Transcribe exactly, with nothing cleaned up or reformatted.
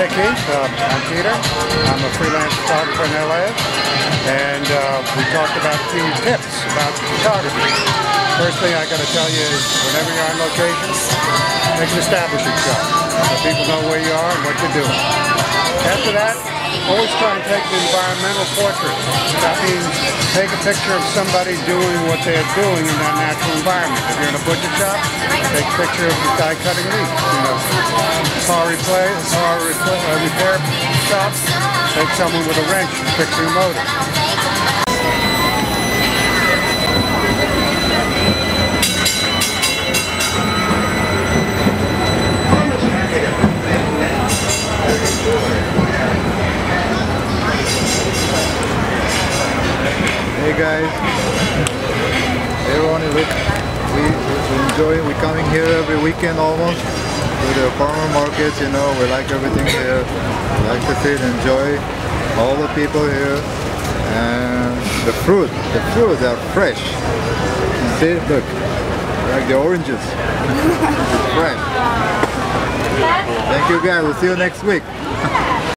Hey Keith, uh, I'm Peter. I'm a freelance photographer in L A, and uh, we talked about a few tips about photography. First thing I got to tell you is whenever you're on location, make an establishing shot so people know where you are and what you're doing. After that, always try and take the environmental portrait. That means take a picture of somebody doing what they're doing in that natural environment. If you're in a butcher shop, take a picture of the guy cutting meat. You know, car replay, car replay, uh, repair shop, take someone with a wrench fixing a motor. Hey guys, everyone, we, we, we enjoy, we're coming here every weekend almost to the farmer markets, you know, we like everything here, we like to sit and enjoy all the people here, and the fruit, the fruit, they're fresh. See, look, like the oranges, it's fresh. Thank you guys, we'll see you next week.